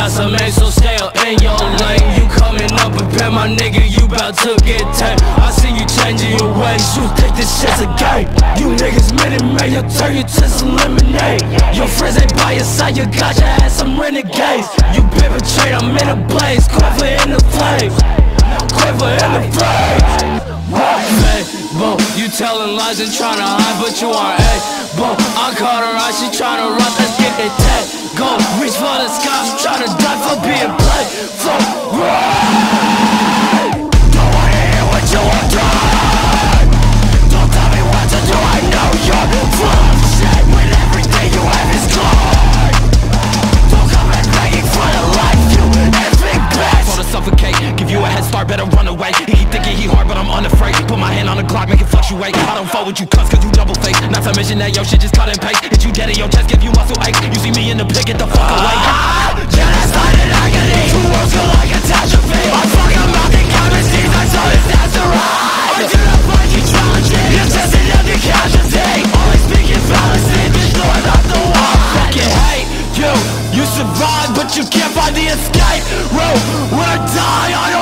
got some aim, so stay in your lane. You coming up, prepare my nigga, you bout to get tamed. I see you changing your ways, you think this shit's a game. You niggas Minute Maid, you'll turn you to some lemonade. Your friends ain't by your side, you got your ass some renegades. You been betrayed, I'm in a blaze, quiver in the flames, quiver in the flames. Boom, you telling lies and tryna hide, but you aren't able. I caught her eye, she tryna run, let's get it dead. Go, reach for the sky, I'm tryna die for being played. Don't wanna hear what you want done. Don't tell me what to do, I know you're full of shit when everything you have is gone. Don't come and begging for the life you every bitch. To suffocate, give you a head start, better run away. He keep thinking he hard, but I'm unafraid. Put my hand on the Glock, make it fluctuate. I don't fall with you cuz you double fake. Not to mention that your shit just cut and paste. Hit you dead in your chest, give you muscle ache. You see me in the pit, get the fuck away. Genocide and agony, two worlds feel like catastrophe. I'm fucking mounting chemistries, I saw this as the right. I do not find you challenging, you're just an empty casualty. Only speaking fallacy, bitch, no, I'm not the one. Fucking hate you, you survive, but you can't find the escape route. We're dying on